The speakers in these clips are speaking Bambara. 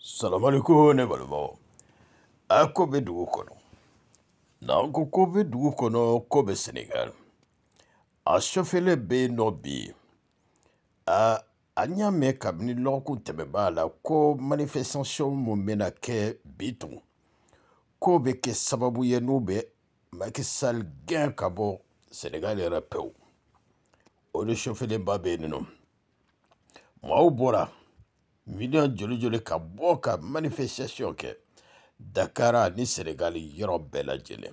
Salam alaikum ne balimo. A ko be dugu kono. Na ko be dugu kono ko be Sénégal. A chauffele be no bi. A anya me kabini lokun tebe ba la ko manifestation mo mena ke biton. Ko be ke sababu ye no be Macky Sall gen kabo Sénégal era pew. O de chauffele ba be no. Mo bora million joli ka bɔ ka manifestation kɛ Dakar ni Sénégal yɔrɔ bɛɛ lajɛlen.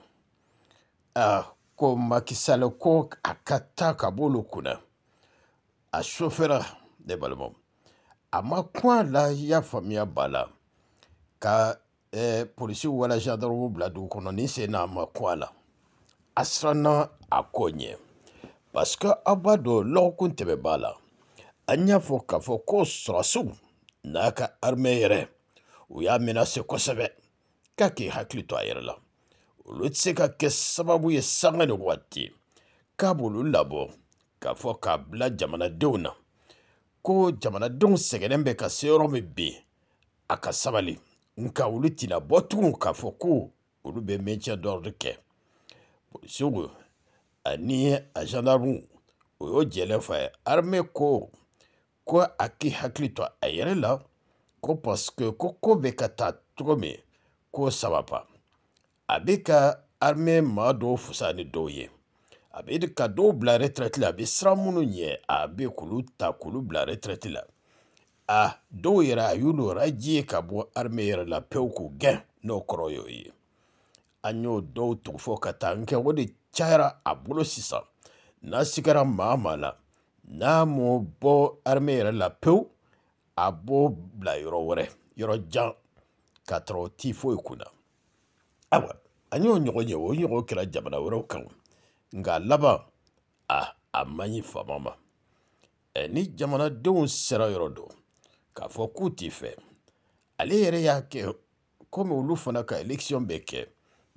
Ko Macky Sall ko a ka taa ka bɔ olu kunna. A chauffeur de balimaw. A ma kun la i y'a faamuya b'a la ka polisi wala gendarme bila dugu kɔnɔ ni sen n'a ma kun a la. A siranna a ko ɲɛ parce que aw b'a dɔn lɔgɔkun tɛmɛ b'a la. An y'a fɔ k'a fɔ ko sɔrɔsiw n'a ka armée yɛrɛ u y'a menacé kosɛbɛ k'a k'i hakili to a yɛrɛ la. Olu tɛ se ka kɛ sababu ye sanga ni waati k'a b'olu labɔ k'a fɔ k'a bila jamanadenw na ko jamanadenw sɛgɛnnen bɛ ka se yɔrɔ min bi a ka sabali nka olu tɛna bɔ tugun k'a fɔ ko olu bɛ maintien d'ordre kɛ. Polisiw ani a gendarme o y'o jɛlen fɔ a ye. Armée ko a k'i hakili to a yɛrɛ la ko parce que ko bɛ ka taa cogo min ko ça va pas. A bɛ ka armée maa dɔw fusa ni dɔw ye. A bɛ ka dɔw bila retraite la. A bɛ siran minnu ɲɛ a bɛ k'olu ta k'olu bila retraite la. Dɔw yɛrɛ a y'olu radier ka bɔ armée yɛrɛ la pewu k'u gɛn n'o kɔrɔ y'o ye. An y'o dɔw tugu fɔ ka taa nkɛ o de cayara a bolo sisan. N'a sigara maa la n'a m'o bɔ armée yɛrɛ la pewu a b'o bila yɔrɔ wɛrɛ yɔrɔ jan ka tɔrɔ o ti foyi kunna. Awa an y'o ɲɔgɔn ye o ɲɔgɔn kɛra jamana wɛrɛw kan nka laban a man ɲi faama ma. Ni jamanadenw sera yɔrɔ dɔ k'a fɔ k'u t'i fɛ ale yɛrɛ y'a kɛ komi olu fana ka élection bɛ kɛ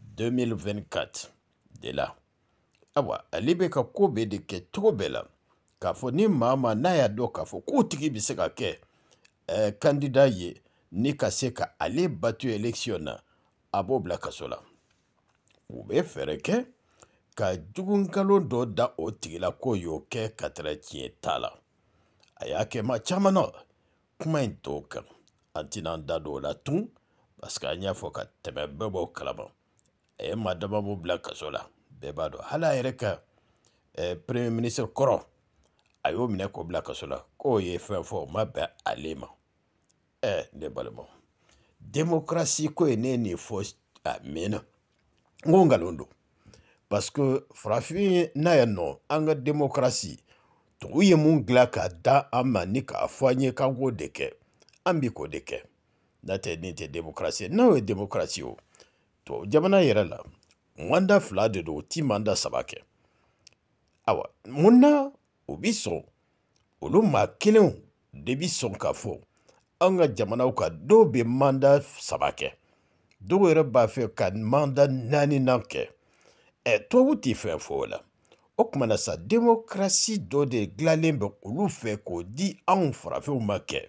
2024 de la. Awa ale bɛ ka ko bɛɛ de kɛ cogo bɛɛ la k'a fɔ ni maa n'a y'a dɔn k'a fɔ k'o tigi bɛ se ka kɛ candidat ye ni ka se ka ale batu élection na a b'o bila kaso la. U bɛ fɛɛrɛ kɛ ka jugunkalon dɔ da o tigi la k'o y'o kɛ ka tɛrɛ tiɲɛ t'a la. A y'a kɛ maa caman na kuma in t'o kan an tɛna an da don o la tun parce que an y'a fɔ ka tɛmɛ bɛɛ b'o kalama. A ye maa dama b'o bila kaso la bɛɛ b'a dɔn hali a yɛrɛ ka premier ministre kɔrɔ a y'o minɛ k'o bila kaso la k'o ye fɛn fɔ o ma bɛn ale ma. Ne balima démocratie ko ye ne ye nin fɔ a mɛnna n ko nkalon don parce que farafin n'a yan nɔ an ka démocratie tugu ye mun dilan k'a da an ma ni k'a fɔ an ye k'an k'o de kɛ an bi k'o de kɛ n'o tɛ nin tɛ démocratie n'o ye démocratie o to jamana yɛrɛ la mandat 2 de don o ti mandat 3 kɛ. Awa mun na o bi sɔn olu maa kelenw de bi sɔn k'a fɔ an ka jamanaw ka dɔw bɛ mandat 3 kɛ dɔw yɛrɛ b'a fɛ ka mandat 4nan kɛ. Tubabu t'i fɛn fɔ o la. O tuma na sa démocratie dɔ de dilanlen bɛ olu fɛ k'o di anw farafinw ma kɛ.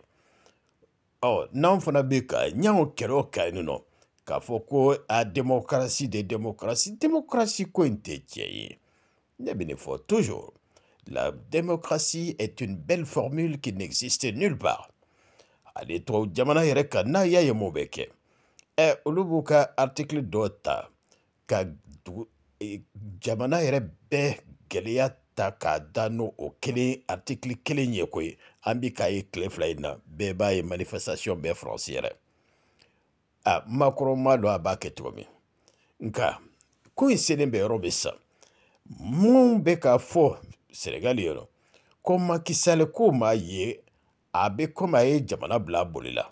N'anw fana bɛ ka ɲɛw kɛlɛ o kan yen nɔ k'a fɔ ko démocratie démocratie ko in tɛ tiɲɛ ye. Ne bɛ nin fɔ toujours la démocratie est une belle formule qui n'existe nulle part. Ale tubabu jamana yɛrɛ kan n'a y'a ye mun bɛ kɛ. Olu b'u ka article dɔ ta ka jamana yɛrɛ bɛɛ gɛlɛya ta k'a da n'o kelen article kelen ye koyi. An bi k'a ye tile 2 in na bɛɛ b'a ye manifestation bɛɛ France yɛrɛ. Macron m'a dɔn a b'a kɛ cogo min. Nka ko in selen bɛ yɔrɔ bɛ sa mun bɛ k'a fɔ Sénégal yɔrɔ ko Macky Sall ko m'a ye a bɛ komi a ye jamana bila a boli la.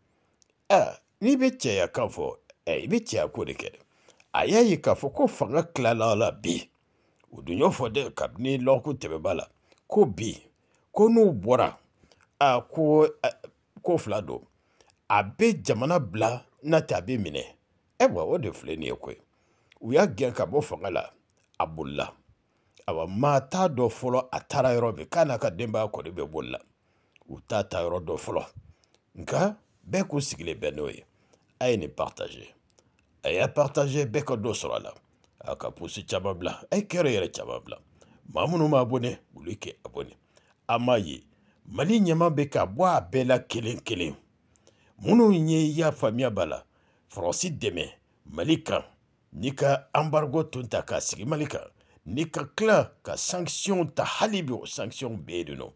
N'i bɛ cɛya kan fɔ i bɛ cɛya ko de kɛ. A y'a ye k'a fɔ ko fanga tilala la bi o dun y'o fɔ dɛ kabini lɔgɔkun tɛmɛba la ko bi ko n'u bɔra ko 2 don a bɛ jamana bila n'a tɛ a bɛ minɛ. O de filɛ nin ye koyi. U y'a gɛn ka bɔ fanga la a bolila. Awa maa t'a dɔn fɔlɔ a taara yɔrɔ min k'a n'a ka denbaya kɔni bɛ bolila. U t'a ta yɔrɔ dɔn fɔlɔ nka bɛɛ k'u sigilen bɛ n'o ye a ye nin partage a y'a partage bɛɛ ka dɔ sɔrɔ a la a ka pusi caman bila a ye kɛrɛ yɛrɛ caman bila maa minnu ma abonné olu kɛ abonné a m'a ye Mali ɲɛma bɛ ka bɔ a bɛɛ la kelen kelen minnu ye ya faamuya b'a la Faransi dɛmɛ Mali kan n'i ka embargo tun ta k'a sigi Mali kan n'i ka tila ka sanction ta hali bi o sanction bɛ yen nɔ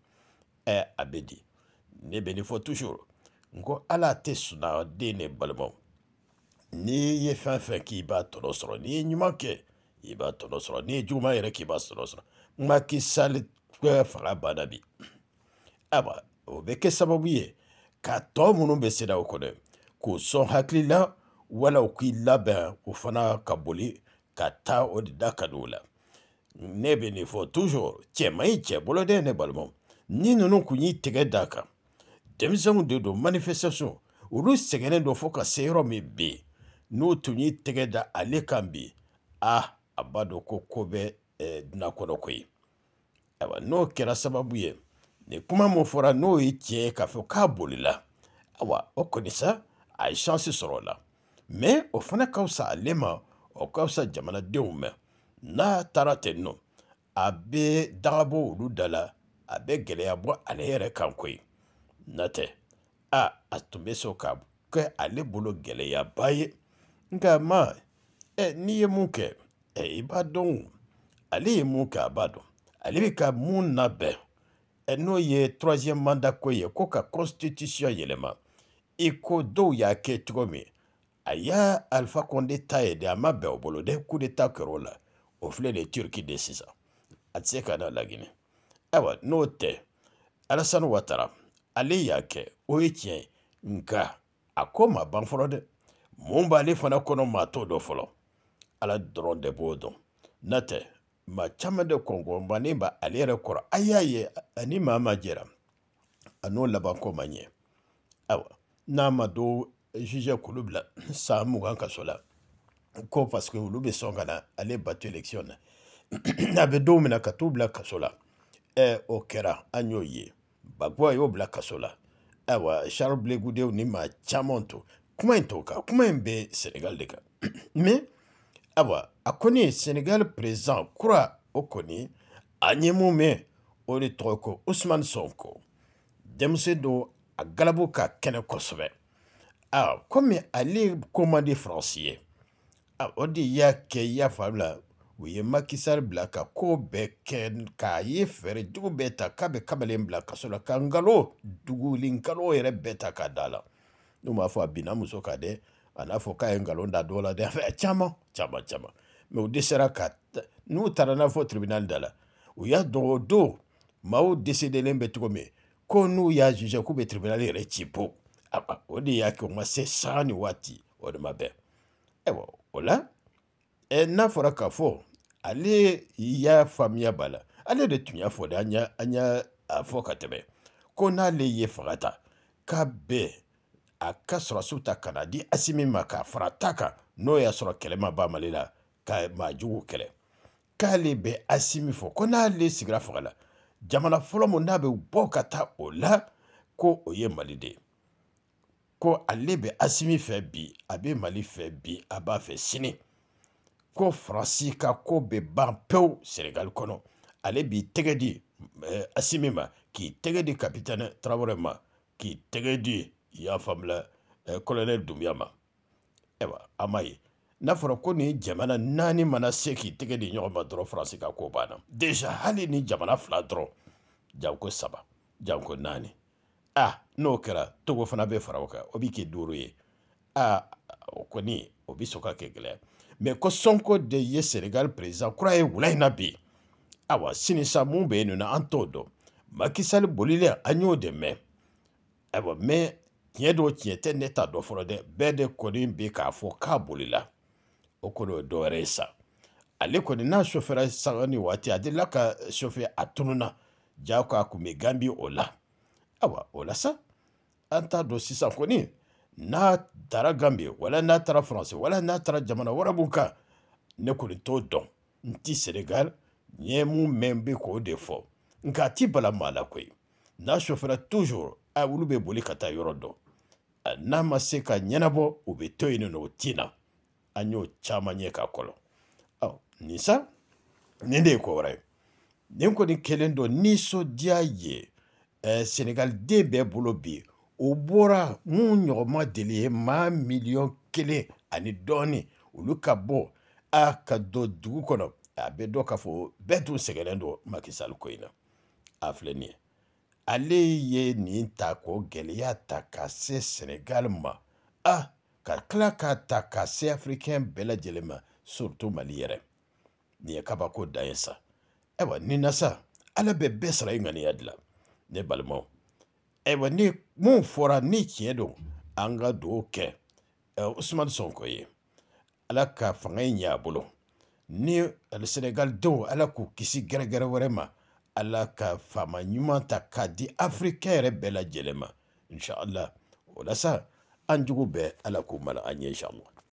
a bɛ di ne bɛ nin fɔ toujours n ko ala tɛ sɔnna den ne balimaw n'i ye fɛn fɛn k'i b'a tɔnɔ sɔrɔ n'i ye ɲuman kɛ i b'a tɔnɔ sɔrɔ n'i ye juguman yɛrɛ k'i b'a tɔnɔ sɔrɔ Macky Sall fanga banna bi aba o bɛ kɛ sababu ye ka tɔ minnu bɛ CEDEAO kɔnɔ k'o sɔn hakili la wala u k'i labɛn o fana ka boli ka taa o de da ka di o la ne bɛ nin fɔ toujours cɛ man ɲi cɛ bolo dɛ ne balimaw ni ninnu kun y'i tɛgɛ d'a kan denmisɛnw de don manifestation olu sɛgɛnnen don fo ka se yɔrɔ min bɛ yen n'o tun y'i tɛgɛ da ale kan bi a b'a dɔn ko bɛ dunan kɔnɔ ko ye ayiwa n'o kɛra sababu ye nin kuma min fɔra n'o ye tiɲɛ ye k'a fɔ k'a bolila ayiwa o kɔni sa a ye chance sɔrɔ o la mais o fana ka fisa ale ma o ka fisa jamanadenw ma n'a taara ten nɔ a bɛ dagabɔ olu da la a bɛ gɛlɛya bɔ ale yɛrɛ kan koyi n'o tɛ a tun bɛ sɔn ka kɛ ale bolo gɛlɛyaba ye nka ma n'i ye mun kɛ i b'a dɔn ale ye mun kɛ a b'a dɔn ale bɛ ka mun labɛn n'o ye troisième mandat ko ye ko ka constitution yɛlɛma i ko dɔw y'a kɛ cogo min a y'a Alpha Condé ta ye de a ma bɛn o bolo dɛ coup d'état kɛra o la o filɛ de Turki de sisan a tɛ se ka na Laginɛ ayiwa n'o tɛ Alassane Ouattara ale y'a kɛ o ye tiɲɛ nka a ko ma ban fɔlɔ dɛ mun b'ale fana kɔnɔ maa t'o dɔn fɔlɔ ala dɔrɔn de b'o dɔn n'o tɛ maa caman de kɔngɔnbannen b'a ale yɛrɛ kɔrɔ a y'a ye ani maa ma jɛra a n'o labanko ma ɲɛ ayiwa n'a ma don juge k'olu bila san 20 kaso la ko parce que olu bɛ sɔn ka na ale batu élection na a bɛ don min na ka t'u bila kaso la o kɛra an y'o ye Gbagbo a y'o bila kaso la ayiwa Charles Blé Goudéw ni maa caman to kuma in t'o kan kuma in bɛ Sénégal de kan mais ayiwa a kɔni Sénégal président kura o kɔni a ɲɛ mun mɛn o de tɔgɔ ko Ousmane Sonko denmisɛn don a galabu ka kɛnɛ kosɛbɛ komi ale ko man di Faransi ye o de y'a kɛ i y'a faamu la u ye Macky Sall bila ka ko bɛɛ kɛ k'a ye fɛɛrɛ jugu bɛɛ ta k'a bɛ kamalen bila kaso la ka nkalon duguli nkalon yɛrɛ bɛɛ ta k'a da la n'u m'a fɔ a binna muso kan dɛ a n'a fɔ k'a ye nkalon da dɔw la dɛ fɛn caman mais u dɛsɛra ka n'u taara n'a fɔ tribunal da la u y'a dɔn o don maaw décédélen bɛ cogo min ko n'u y'a juge k'u bɛ tribunal yɛrɛ ci po o de y'a kɛ o ma se sanga ni waati o de ma bɛn ayiwa o la n'a fɔra k'a fɔ ale y'a faamuya b'a la ale de tun y'a fɔ de an y'a fɔ ka tɛmɛ ko n'ale ye fanga ta k'a bɛɛ a ka sɔrɔsiw ta ka na di Assimi ma k'a fara ta kan n'o y'a sɔrɔ kɛlɛ ma ban Mali la ka maa juguw kɛlɛ k'ale bɛ Assimi fɔ ko n'ale sigira fanga la jamana fɔlɔ mun n'a bɛ bɔ ka taa o la ko o ye Mali de ye ko ale bɛ Assimi fɛ bi a bɛ Mali fɛ bi a b'a fɛ sini ko Faransi ka ko bɛ ban pewu Sénégal kɔnɔ ale b'i tɛgɛ di Assimi ma k'i tɛgɛ di capitaine Traoré ma k'i tɛgɛ di i y'a faamula colonel Doumbouya ma ayiwa a ma ye n'a fɔra ko nin jamana 4 mana se k'i tɛgɛ di ɲɔgɔn ma dɔrɔn Faransi ka ko banna déjà hali ni jamana 2 dɔrɔn janko 3 janko 4 n'o kɛra Togo fana bɛ fara o kan o bɛ kɛ 5 ye o kɔni o bɛ sɔn ka kɛ gɛlɛya mais ko Sonko de ye Sénégal président kura ye wula in na bi ayiwa sini sa mun bɛ yen nɔ an t'o dɔn Macky Sall bolilen an y'o de mɛn ayiwa mais tiɲɛ don tiɲɛ tɛ ne t'a dɔn fɔlɔ dɛ bɛɛ de kɔni bɛ k'a fɔ k'a bolila o kɔni o ye dɔ wɛrɛ ye sa ale kɔni n'a chauffeur sanga ni waati a delila ka chauffeur a tununa ja ko a kun bɛ Gambie o la ayiwa o la sa an t'a dɔn sisan kɔni n'a taara Gambie wala n'a taara France wala n'a taara jamana wɛrɛ mun kan ne kɔni t'o dɔn n ti Sénégal n ye mun mɛn bɛ k'o de fɔ nka a ti bala maa la koyi n'a chauffeur toujours olu bɛ boli ka taa yɔrɔ dɔn n'a ma se ka ɲɛnabɔ u bɛ to yen nɔ o tina an y'o caman ɲɛ ka kɔlɔ nin sa nin de ye ko wɛrɛ ye nin kɔni kelen don nisɔndiya ye Sénégalden bɛɛ bolo bi o bɔra mun ɲɔgɔnma deli ye maa miliyɔn 1 ani dɔɔnin olu ka bɔ ka don dugu kɔnɔ a bɛ dɔn k'a fɔ bɛɛ tun sɛgɛnnen don Macky Sall ko in na a filɛ nin ye ale ye nin ta ko gɛlɛya ta ka se Sénégal ma ka tila k'a ta ka se Africain bɛɛ lajɛlen ma surtout Mali yɛrɛ nin ye kabako dan ye sa ayiwa nin na sa ala bɛ bɛɛ sara i ŋaniya de la ne balimaw ayiwa ni mun fɔra ni tiɲɛ don an ka dugawu kɛ Ousmane Sonko ye ala ka fanga in ɲɛ a bolo ni Sénégal denw ala k'u kisi gɛrɛgɛrɛ wɛrɛ ma ala ka faama ɲuman ta k'a di Africain yɛrɛ bɛɛ lajɛlen ma inshallah o la sa an jugu bɛɛ ala k'u mala an ɲɛ inshallah